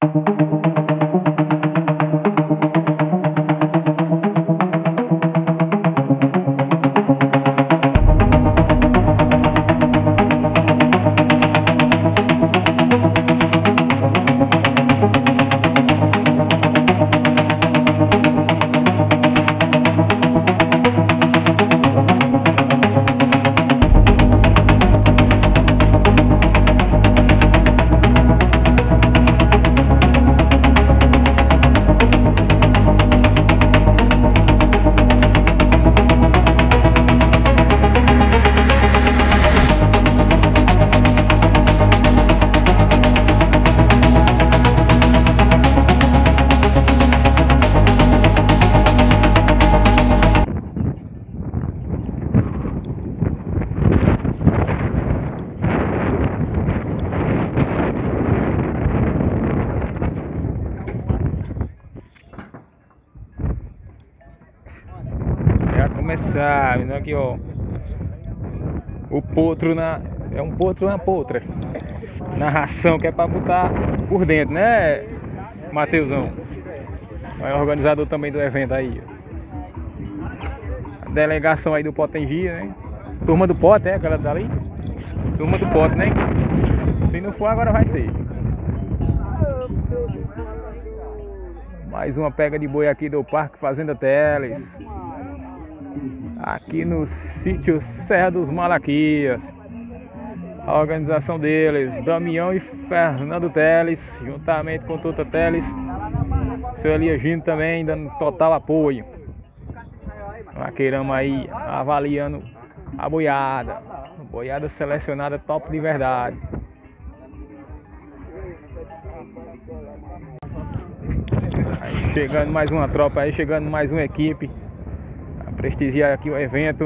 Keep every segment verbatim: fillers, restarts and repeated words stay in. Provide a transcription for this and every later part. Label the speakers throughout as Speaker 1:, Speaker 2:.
Speaker 1: Começar, vendo aqui, ó, o potro na, é um potro na potra, na ração que é pra botar por dentro, né, Mateusão? É o organizador também do evento aí, ó. A delegação aí do Potengia, né? Turma do Pote, é aquela dali? Turma do Pote, né? Se não for, agora vai ser. Mais uma pega de boi aqui do Parque Fazenda Teles, aqui no sítio Serra dos Malaquias. A organização deles, Damião e Fernando Teles, juntamente com Tuta Teles, seu Eliagino também dando total apoio. Vaqueirama aí avaliando a boiada, boiada selecionada top de verdade. Aí chegando mais uma tropa aí, chegando mais uma equipe a prestigiar aqui o evento.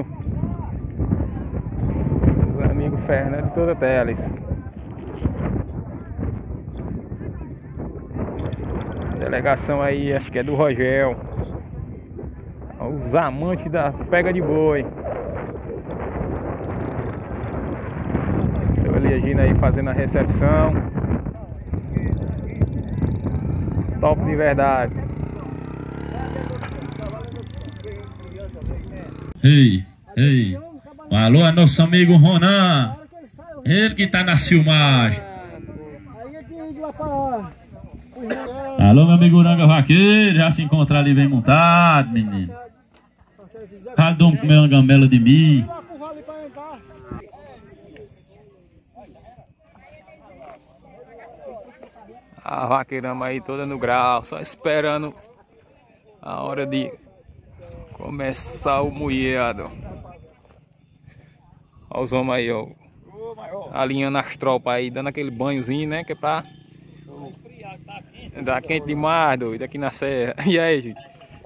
Speaker 1: Os amigos Fernando e Tuta Teles. Delegação aí, acho que é do Rogel. Os amantes da pega de boi. Seu Eliagino aí fazendo a recepção. Top de verdade.
Speaker 2: Ei, ei. Alô, é nosso amigo Ronan. Ele que tá na filmagem. Alô, meu amigo Uranga Vaqueiro. Já se encontra ali bem montado, menino. Cada um comeu uma gambela de mim.
Speaker 1: A vaqueirama aí toda no grau, só esperando a hora de começar o moído. Olha os homens aí, ó, alinhando as tropas aí, dando aquele banhozinho, né, que é pra dar quente demais, doido, aqui na serra. E aí, gente?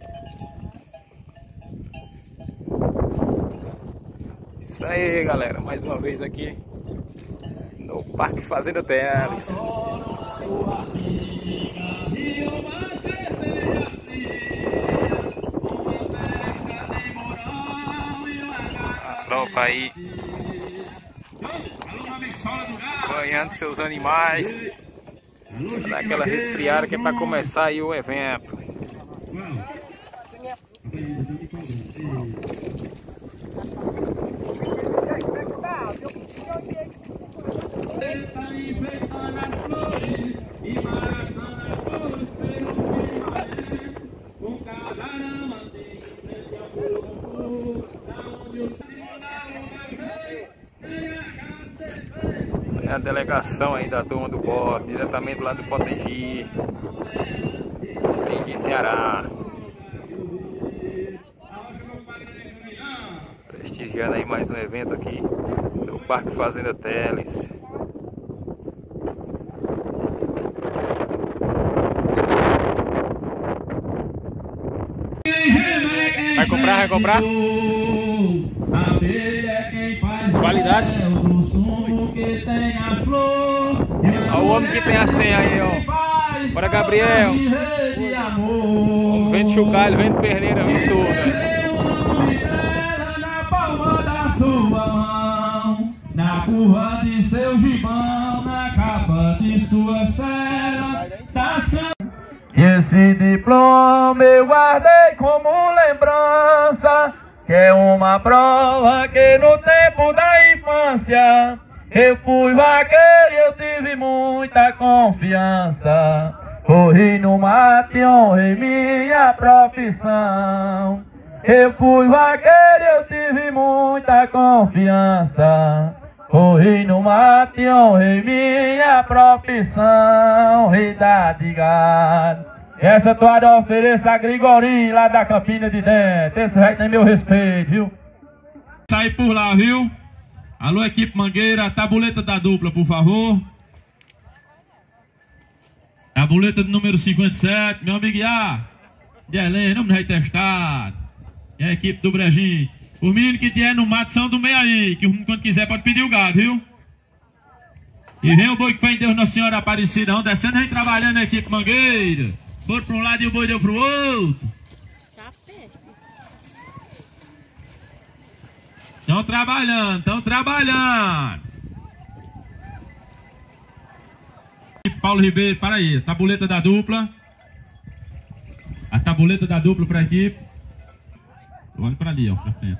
Speaker 1: Isso aí, galera, mais uma vez aqui no Parque Fazenda Teles. A tropa aí banhando seus animais, dá aquela resfriada que é para começar aí o evento. A delegação aí da turma do Pote, diretamente lá do Potengi, Potengi, Ceará. Prestigiando aí mais um evento aqui do Parque Fazenda Teles. Vai comprar, vai comprar? Qualidade. Olha o homem que tem a senha aí, ó. Bora, Gabriel. Vende chocalho, vende perneira, vende tudo,
Speaker 2: na palma da sua mão, na curva de seu gibão, na capa de sua cela, das E esse diploma eu guardei como lembrança, que é uma prova que no tempo da infância eu fui vaqueiro e eu tive muita confiança. Corri no mato e honrei minha profissão. Eu fui vaqueiro e eu tive muita confiança. Corri no mato e honrei minha profissão. Rei da de gado. Essa toada ofereço a Grigorinho lá da Campina de Dentro. Esse vai ter meu respeito, viu? Sai por lá, viu? Alô, equipe Mangueira, tabuleta da dupla, por favor. Tabuleta do número cinquenta e sete, meu amigo Iá, de Helena, não me vai testar. E a equipe do Brejinho. Os meninos que tiver no mato são do meio aí, que quando quiser pode pedir o gado, viu? E vem o boi que foi em Deus Nossa Senhora Aparecida, vão descendo aí trabalhando a equipe Mangueira. Foram para um lado e o boi deu para o outro. Estão trabalhando, estão trabalhando. Paulo Ribeiro, para aí, tabuleta da dupla. A tabuleta da dupla para a equipe. Olha para ali, ó, para frente.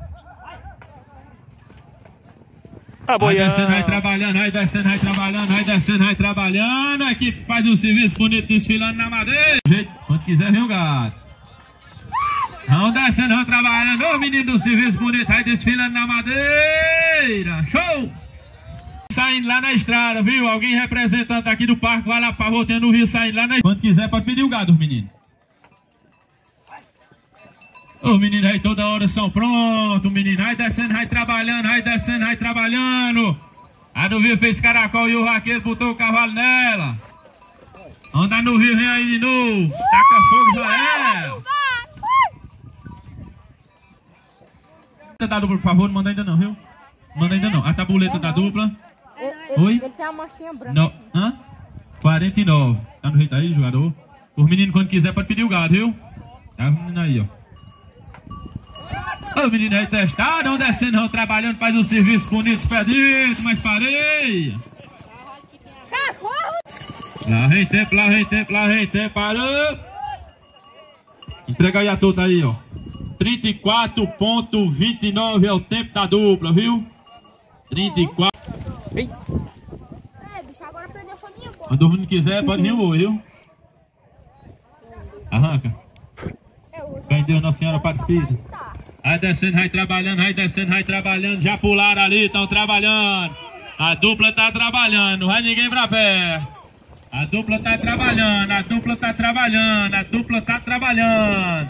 Speaker 1: Tá
Speaker 2: vai descendo, vai trabalhando, vai descendo, vai trabalhando, vai descendo, vai trabalhando. A equipe faz um serviço bonito desfilando na madeira. Quando quiser, vem o gado. Vão descendo, vão trabalhando. Ô menino do serviço bonito, vai desfilando na madeira. Show! Saindo lá na estrada, viu? Alguém representante aqui do parque vai lá pra voltando no rio, saindo lá na estrada. Quando quiser, pode pedir o gado, os meninos. Os meninos aí toda hora são prontos, menino. Vai descendo, vai trabalhando, vai descendo, vai trabalhando. A do rio fez caracol e o vaqueiro botou o cavalo nela. Anda no rio, vem aí de novo. Taca fogo, Joel. Da dupla, por favor, não manda ainda não, viu? Manda ainda não. A tabuleta da dupla.
Speaker 3: Ele,
Speaker 2: Oi?
Speaker 3: ele tem uma manchinha branca.
Speaker 2: Não. Hã? quarenta e nove. Tá no jeito aí, jogador? Os meninos, quando quiser, pode pedir o gado, viu? Tá o menino aí, ó. Os meninos aí testaram, vão descendo, vão trabalhando, faz um serviço bonito, pé dentro, mais pareia. Lá vem tempo, lá vem tempo, lá vem tempo, parou. Entrega aí a toda aí, ó. trinta e quatro ponto vinte e nove é o tempo da dupla, viu? trinta e quatro.
Speaker 3: É, bicho, agora prendeu foi minha boca.
Speaker 2: Quando o mundo quiser, pode vir o boi, viu? Arranca. Vem Deus Nossa Senhora Aparecida. Vai descendo, vai trabalhando, vai descendo, vai trabalhando. Já pularam ali, estão trabalhando. A dupla tá trabalhando, não vai ninguém pra perto. A dupla tá trabalhando, a dupla tá trabalhando, a dupla tá trabalhando.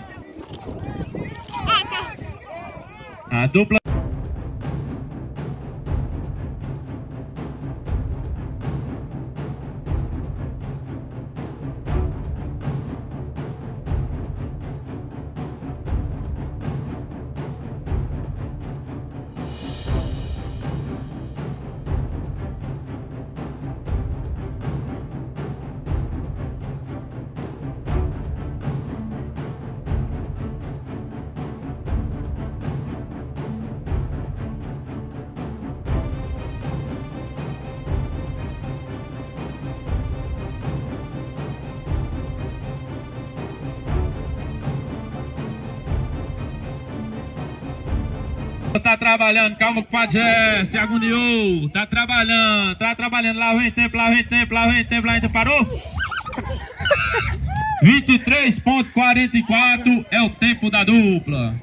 Speaker 2: A dupla. Tá trabalhando, calma, compadre Jé, se agoniou, tá trabalhando, tá trabalhando, lá vem tempo, lá vem tempo, lá vem tempo, lá vem tempo, parou? vinte e três ponto quarenta e quatro é o tempo da dupla.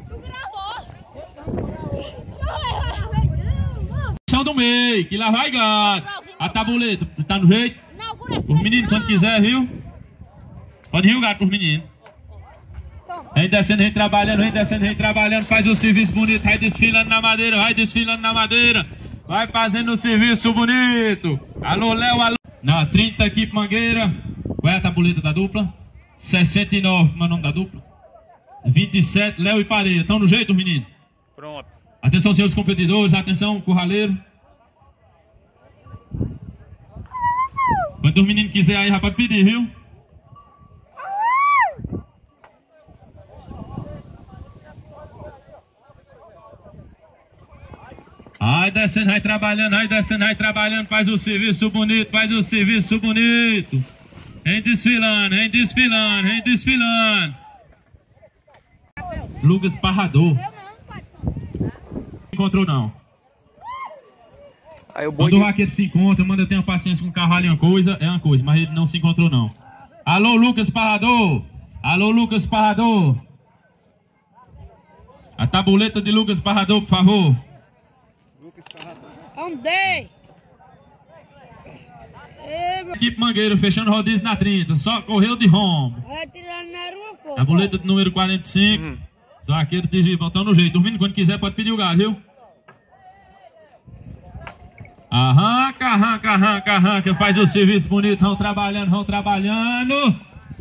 Speaker 2: São do meio, que lá vai gato. A tabuleta, tá no jeito? Os meninos, quando quiser, viu? Pode vir o gato pros meninos. Vem descendo, vem trabalhando, vem descendo, vem trabalhando, faz o serviço bonito, vai desfilando na madeira, vai desfilando na madeira, vai fazendo o serviço bonito. Alô, Léo, alô. Na trinta, equipe Mangueira. Qual é a tabuleta da dupla? sessenta e nove, como é o nome da dupla? vinte e sete, Léo e Pareia. Estão no jeito, menino?
Speaker 1: Pronto.
Speaker 2: Atenção, senhores competidores, atenção, curraleiro. Quando os meninos quiserem aí, já pode pedir, viu? Vai descendo, vai trabalhando, vai descendo, vai trabalhando, faz o serviço bonito, faz o serviço bonito. Vem desfilando, vem desfilando, vem desfilando. Lucas Parrador.
Speaker 3: Eu não, pai.
Speaker 2: Não encontrou não.
Speaker 1: Aí o boi
Speaker 2: Quando o
Speaker 1: de...
Speaker 2: vaqueiro se encontra, manda ter uma paciência com o cavalo é uma coisa, é uma coisa, mas ele não se encontrou não. Alô, Lucas Parrador. Alô, Lucas Parrador. A tabuleta de Lucas Parrador, por favor.
Speaker 3: Andei. Ei, meu...
Speaker 2: Equipe Mangueira fechando rodízio na trinta. Só correu de rombo.
Speaker 3: Vai tirar na rua, pô.
Speaker 2: Tabuleta de número quarenta e cinco.
Speaker 1: Hum.
Speaker 2: Zaqueiro de Gibão, estão no jeito. Ouvindo, quando quiser pode pedir o gás, viu? Arranca, arranca, arranca, arranca. Faz o serviço bonito. Vão trabalhando, vão trabalhando.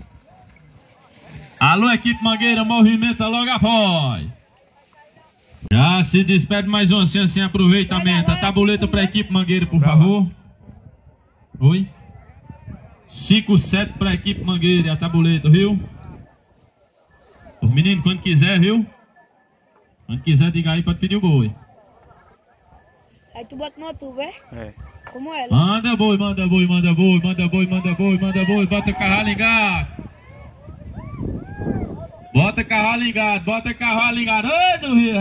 Speaker 2: Alô, equipe Mangueira, movimenta logo após. Já se despede mais um assim, assim, aproveitamento. A tabuleta para a equipe Mangueira, por favor. Oi? cinco sete para a equipe Mangueira, a tabuleta, viu? Os meninos, quando quiser, viu? Quando quiser, diga aí, pode pedir o boi.
Speaker 3: Aí tu bota no tubo, é?
Speaker 1: É.
Speaker 3: Como é?
Speaker 2: Manda boi, manda boi, manda boi, manda boi, manda boi, manda boi, bota cavalo ligado. Bota cavalo ligado, bota cavalo ligado. Oi, do Rio.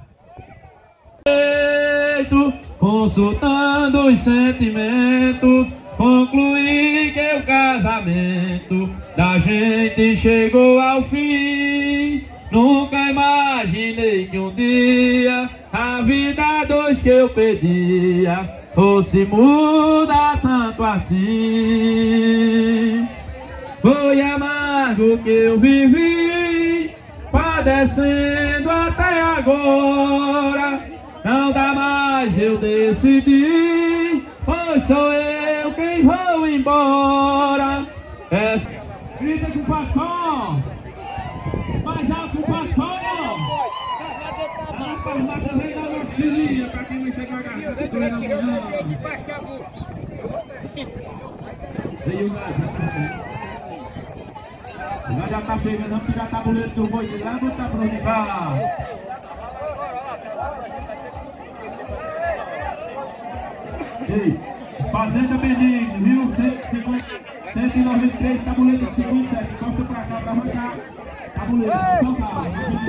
Speaker 2: Consultando os sentimentos, concluí que o casamento da gente chegou ao fim. Nunca imaginei que um dia a vida dois que eu pedia fosse mudar tanto assim. Foi amargo que eu vivi, padecendo até agora. Não dá mais, eu decidi, pois sou eu quem vou embora. Essa grita com o patrão, mais alto o patrão. Para o nosso rei da noxiria, para quem não chegou a garganta, do rei da manhã. Veio o gado. O gado já está chegando, vamos tirar a tabuleta do boi de lá, botar para onde vai. Ei, Fazenda Benigno, viu? cento e noventa e três, tabuleta de cinquenta e sete. Encosta pra cá pra arrancar. Tabuleta, só calma.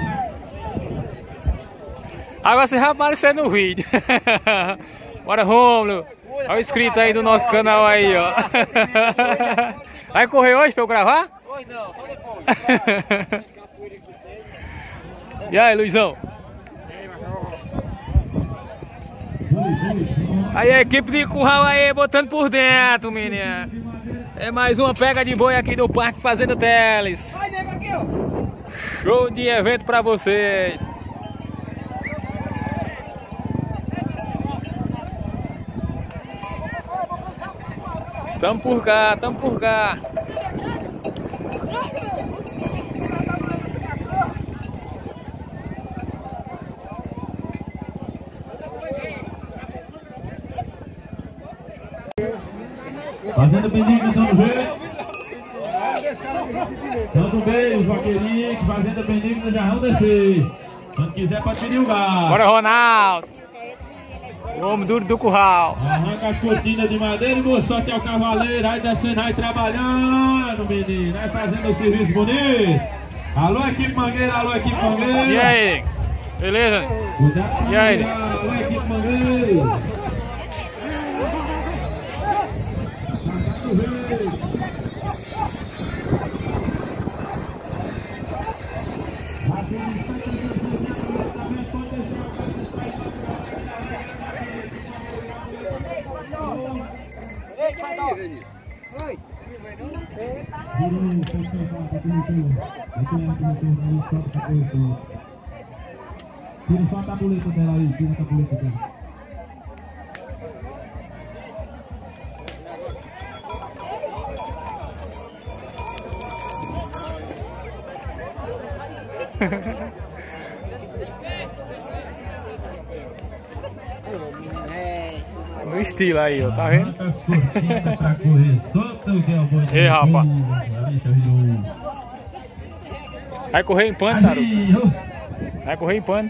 Speaker 1: Agora você vai aparecer no vídeo. Bora, Rômulo. Olha o inscrito aí do nosso canal aí, ó. Vai correr hoje pra eu gravar?
Speaker 4: Hoje não, só depois.
Speaker 1: E aí, Luizão? Aí a equipe de curral aí botando por dentro, menina. É mais uma pega de boi aqui do Parque Fazenda Teles. Show de evento pra vocês. Tamo por cá, tamo por cá.
Speaker 2: Fazenda Benigno, tamo junto. Tamo bem, os vaqueirinhos, Fazenda Benigno já vão descer. Quando quiser pode pedir o gás.
Speaker 1: Bora, Ronaldo. O homem duro do curral.
Speaker 2: Arranca as cortinas de madeira e boa sorte ao cavaleiro. Aí descendo, aí trabalhando, menino. Aí fazendo o serviço bonito. Alô, equipe Mangueira, alô, equipe Mangueira.
Speaker 1: E aí? Beleza?
Speaker 2: Cuidado,
Speaker 1: E aí?
Speaker 2: alô, equipe Mangueira. Tira só a tabuleta dela aí, tira a tabuleta dela.
Speaker 1: No estilo aí, ó, tá vendo?
Speaker 2: Arranca as cortinas pra correr, solta o que é o boi.
Speaker 1: Ei, rapaz.
Speaker 2: Ali,
Speaker 1: Vai correr em pano, Taru.
Speaker 2: ali, ó.
Speaker 1: Vai correr em pano.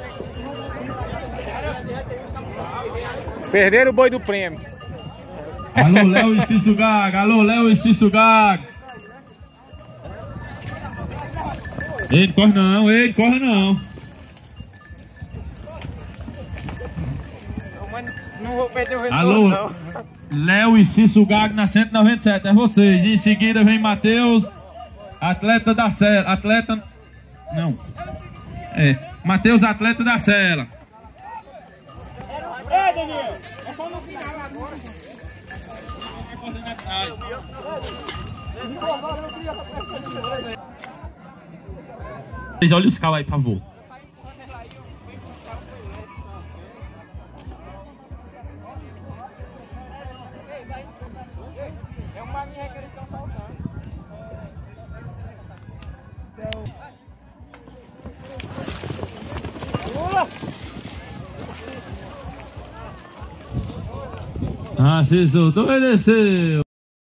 Speaker 1: Perderam o boi do prêmio.
Speaker 2: Alô, Léo e Cício Gaga. Alô, Léo e Cício Gaga. Ei, corre não, ei, corre não.
Speaker 1: Não vou perder o retorno,
Speaker 2: Alô,
Speaker 1: não.
Speaker 2: Léo e Cício Gago na cento e noventa e sete, é vocês. Em seguida vem Matheus, atleta da cela. Atleta. Não. É. Matheus, atleta da cela.
Speaker 1: É, Daniel. É só não ficar lá agora.
Speaker 2: Olha os carros aí, por favor.
Speaker 1: É uma linha que eles estão saltando.
Speaker 2: Ah, se soltou e desceu.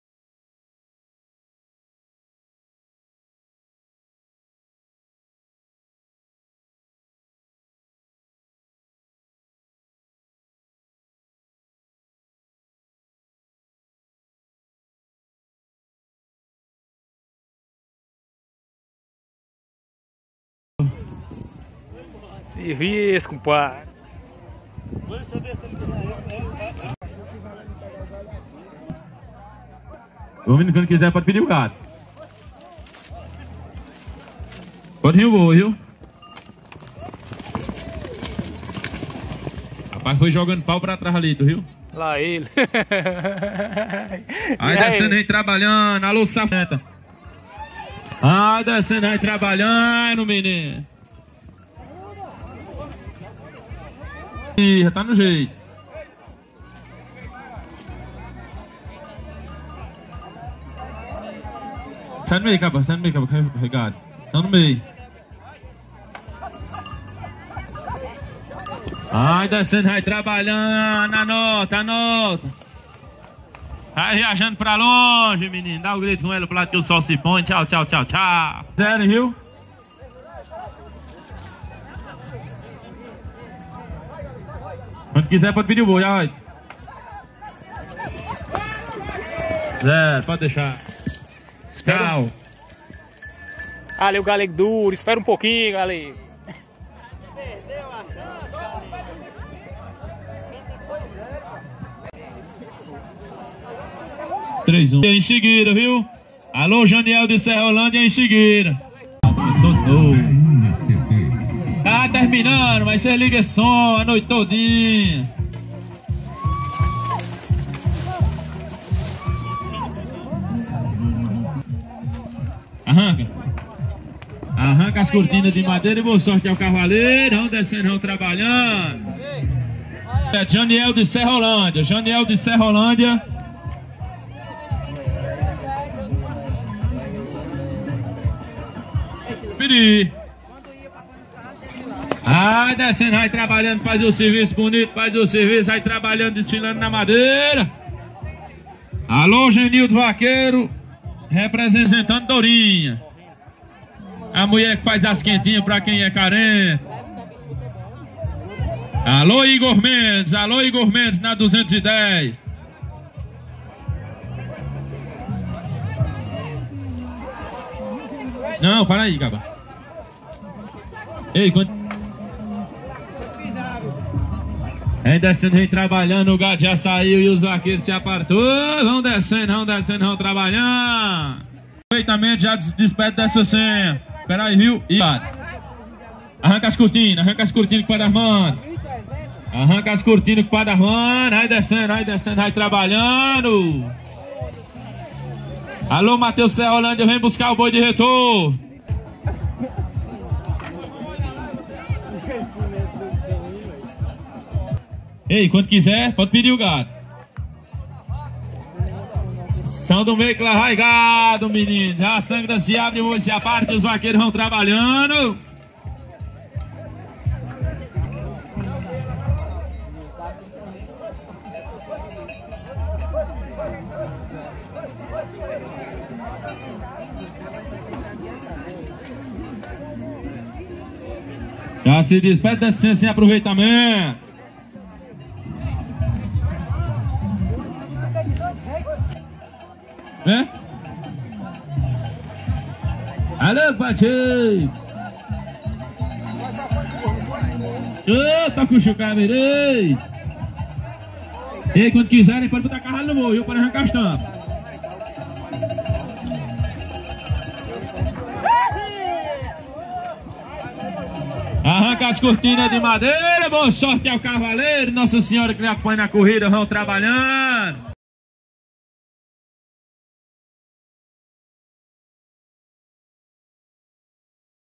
Speaker 1: Serviço, compadre.
Speaker 2: O menino, quando quiser, pode pedir o gato. Pode rir o voo, viu? Rapaz, foi jogando pau pra trás ali, tu viu?
Speaker 1: Lá ele.
Speaker 2: Aí descendo aí trabalhando. Alô, safeta. Ai, descendo aí trabalhando, menino. Ih, já tá no jeito. Sai no meio, capa, sai no meio, capa, carregado. Tá no meio. Ai, descendo, vai trabalhando, anota, anota. Vai viajando pra longe, menino. Dá o um grito com ele pro lado que o sol se põe. Tchau, tchau, tchau, tchau. Sério, viu? Quando quiser, pode pedir o boi, já vai. Zero, pode deixar. Tchau.
Speaker 1: Ali o galego duro, espera um pouquinho, galego.
Speaker 2: três um. Em seguida, viu? Alô, Janiel de Serrolândia em seguida. Soltou. Tá terminando, mas você liga som a noite todinha. Arranca. Arranca as cortinas de madeira e boa sorte ao cavaleiro. Vão descendo, vão trabalhando. É Janiel de Serrolândia. Janiel de Serrolândia. Pedi. Ai, descendo, vai trabalhando, faz o serviço bonito, faz o serviço, vai trabalhando, desfilando na madeira. Alô, Genildo Vaqueiro, representando Dourinha. A mulher que faz as quentinhas pra quem é carente. Alô, Igor Mendes, alô, Igor Mendes na duzentos e dez. Não, para aí, caba. Ei, quando... Vem descendo, vem trabalhando, o gato já saiu e os vaqueiros se apartou. Vão descendo, vão descendo, vão trabalhando. Perfeitamente, já despede dessa senha. Espera aí, viu? E... Arranca as cortinas, arranca as cortinas com o Padre Armando. Arranca as cortinas com o Padre Armando. Vai descendo, vai descendo, vai trabalhando. Alô, Matheus Serrolândia, vem buscar o boi de retorno. Ei, quando quiser, pode pedir o gado. São do meio que lá vai gado, menino. Já a sangra se abre, o olho se aparta, os vaqueiros vão trabalhando. Já se despede desse sem aproveitamento. Alô, Patinho! Ô, toca o chucavirei! E quando quiserem, pode botar carro no morro, viu? Pode arrancar as tampas. Arranca as cortinas de madeira, boa sorte ao cavaleiro, Nossa Senhora que lhe acompanha na corrida, vão trabalhando.